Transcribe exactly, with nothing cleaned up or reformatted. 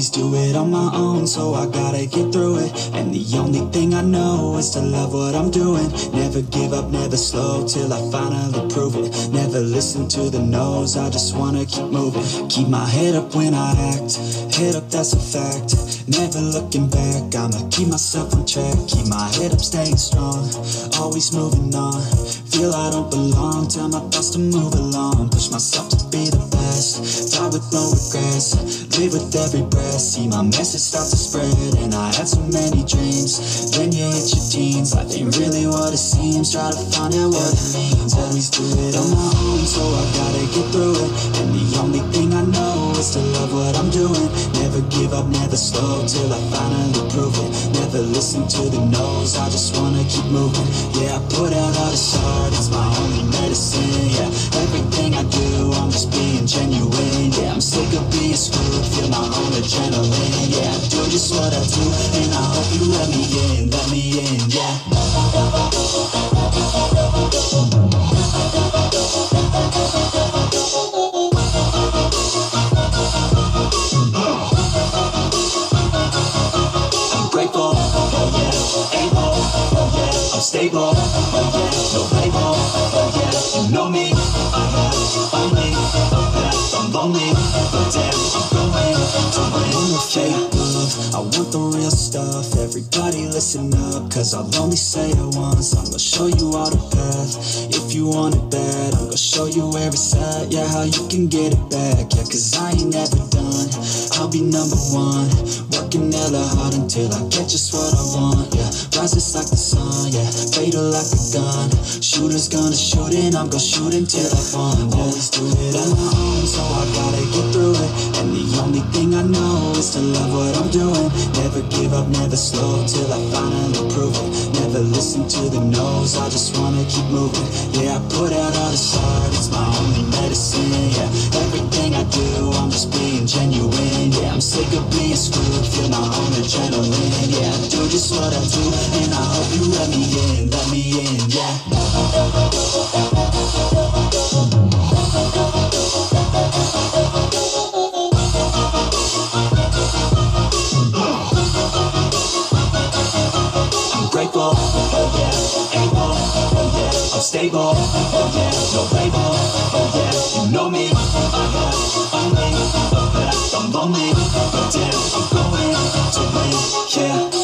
always do it on my own, so I gotta get through it. And the only thing I know is to love what I'm doing. Never give up, never slow, till I finally prove it. Never listen to the no's, I just wanna keep moving. Keep my head up when I act, head up, that's a fact. Never looking back, I'ma keep myself on track. Keep my head up, staying strong, always moving on. Feel I don't belong, tell my thoughts to move along. Push myself to be the best, die with no regrets. Live with every breath, see my message start to spread. And I had so many dreams, then you hit your teens. Life ain't really what it seems, try to find out what it means. Always do it on my own, so I gotta get through it. And the only thing I know is to love what I'm doing. Never give up, never slow, till I finally prove it. Never listen to the no's, I just wanna keep moving. Yeah, I put out all this art, it's my only medicine. Yeah, everything I do, I'm just being genuine. Yeah, I'm sick of being screwed, feel my own adrenaline. Yeah, I do just what I do, and I hope you let me in, let me in, yeah. I'm grateful, oh yeah, able, oh yeah, I'm stable, oh yeah, no label, oh yeah, you know me, I have only a path, I'm lonely, but damn, I'm going to win. No fake love, I want the real stuff. Everybody listen up, cause I'll only say it once. I'm gonna show you all the path, if you want it bad. I'm gonna show you where it's at, yeah, how you can get it back. Yeah, cause I ain't never done, I'll be number one. Working hella hard until I get just what I want. Yeah, rises like the sun, yeah, fatal like a gun. Shooters gonna shoot and I'm gonna shoot until I fall. Always do it on my own, so I gotta get through it. And the only thing I know is to love what I'm doing. Never give up, never slow, till I finally prove it. Never listen to the no's, I just wanna keep moving. Yeah, I put out all this art, it's my only medicine. Yeah, everything I do, I'm just being genuine. Yeah, I'm sick of being screwed, feel my own adrenaline. Yeah, I do just what I do, and I hope you let me in, let me in, yeah. I'm grateful, oh yeah, able, oh yeah, I'm stable, oh yeah, no label, oh yeah, you know me, I have only a path, I'm lonely, but damn, I'm going to win, yeah.